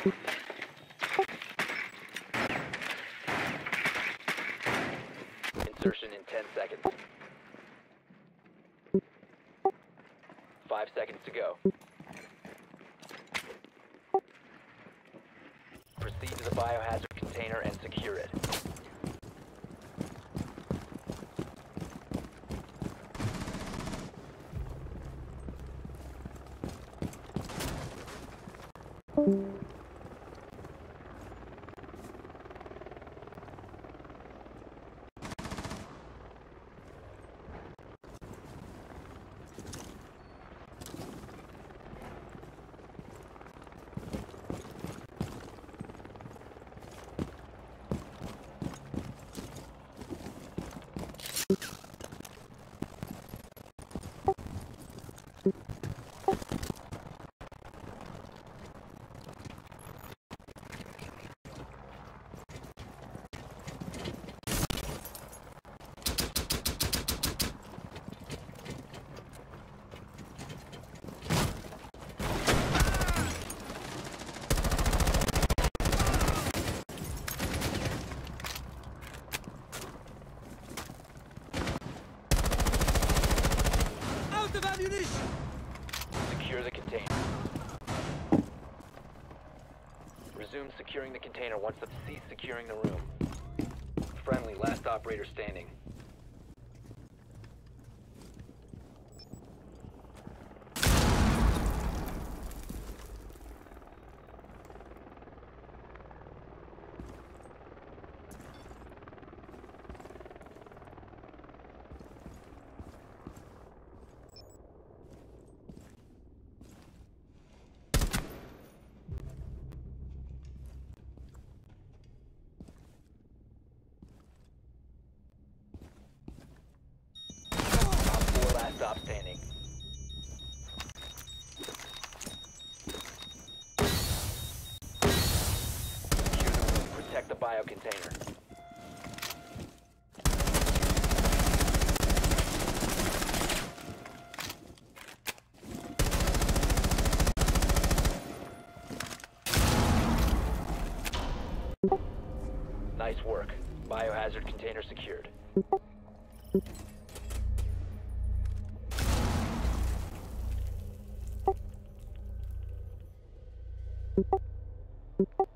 Insertion in 10 seconds. 5 seconds to go. Proceed to the biohazard container and secure it. Secure the container. Resume securing the container once they've ceased securing the room. Friendly, last operator standing. Stop standing. Secure the room. Protect the biocontainer. Nice work. Biohazard container secured. You